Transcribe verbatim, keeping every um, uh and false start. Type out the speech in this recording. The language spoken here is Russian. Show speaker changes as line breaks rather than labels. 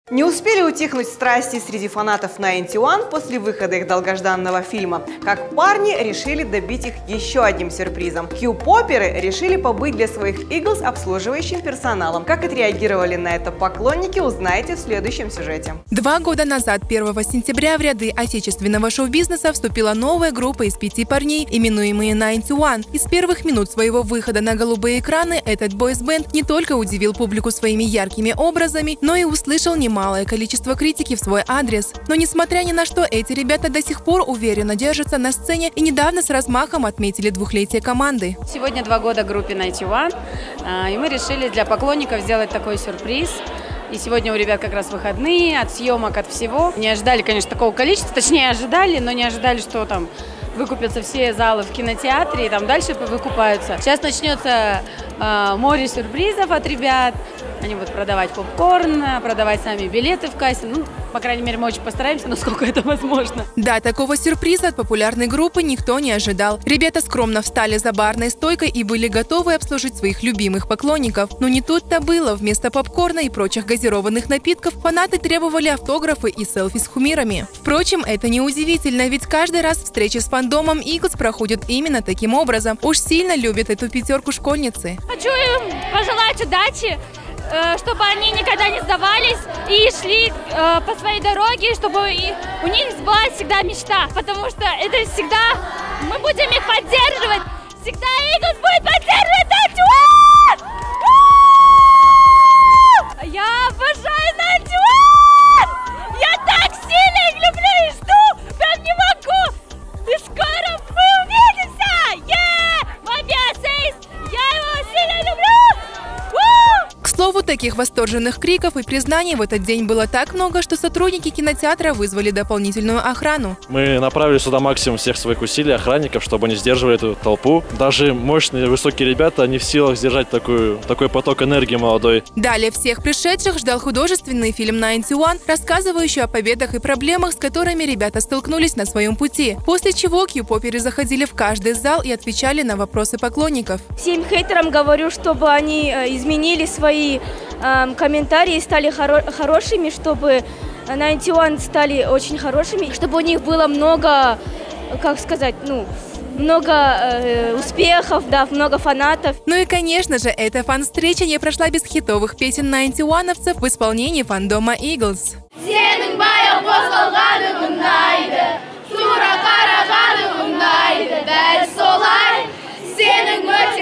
Не успели утихнуть страсти среди фанатов Найнти Уан после выхода их долгожданного фильма, как парни решили добить их еще одним сюрпризом. Кью-поперы решили побыть для своих Иглз обслуживающим персоналом. Как отреагировали на это поклонники, узнаете в следующем сюжете.
Два года назад, первого сентября, в ряды отечественного шоу-бизнеса вступила новая группа из пяти парней, именуемые Найнти Уан. И с первых минут своего выхода на голубые экраны этот бойс-бенд не только удивил публику своими яркими образами, но и услышал немало малое количество критики в свой адрес. Но несмотря ни на что, эти ребята до сих пор уверенно держатся на сцене и недавно с размахом отметили двухлетие команды.
Сегодня два года группе Найнти Уан, и мы решили для поклонников сделать такой сюрприз. И сегодня у ребят как раз выходные, от съемок, от всего. Не ожидали, конечно, такого количества, точнее ожидали, но не ожидали, что там выкупятся все залы в кинотеатре и там дальше выкупаются. Сейчас начнется э, море сюрпризов от ребят. Они будут продавать попкорн, продавать сами билеты в кассе. Ну, по крайней мере, мы очень постараемся, насколько это возможно.
Да, такого сюрприза от популярной группы никто не ожидал. Ребята скромно встали за барной стойкой и были готовы обслужить своих любимых поклонников. Но не тут-то было. Вместо попкорна и прочих газированных напитков фанаты требовали автографы и селфи с кумирами. Впрочем, это не удивительно, ведь каждый раз встречи с фандомом Иглз проходят именно таким образом. Уж сильно любят эту пятерку школьницы.
Хочу им пожелать удачи, чтобы они никогда не сдавались и шли э, по своей дороге, чтобы и у них сбылась всегда мечта, потому что это всегда мы будем их поддерживать, всегда Иглз будет поддерживать Найнти Уан! Я обожаю Найнти Уан! Я так сильно их люблю и жду, прям не могу! И скоро мы увидимся! Yeah! Мой биосейс! Я его сильно люблю!
К слову, таких восторженных криков и признаний в этот день было так много, что сотрудники кинотеатра вызвали дополнительную охрану.
Мы направили сюда максимум всех своих усилий, охранников, чтобы они сдерживали эту толпу. Даже мощные высокие ребята не в силах сдержать такую, такой поток энергии молодой.
Далее всех пришедших ждал художественный фильм Найнти Уан, рассказывающий о победах и проблемах, с которыми ребята столкнулись на своем пути. После чего кью-поперы заходили в каждый зал и отвечали на вопросы поклонников.
Всем хейтерам говорю, чтобы они изменили свои э, комментарии, стали хоро хорошими, чтобы Найнти Уан стали очень хорошими, чтобы у них было много, как сказать, ну, много э, успехов, да, много фанатов.
Ну и, конечно же, эта фан-встреча не прошла без хитовых песен Найнти Уановцев в исполнении фандома Иглз.
Сенің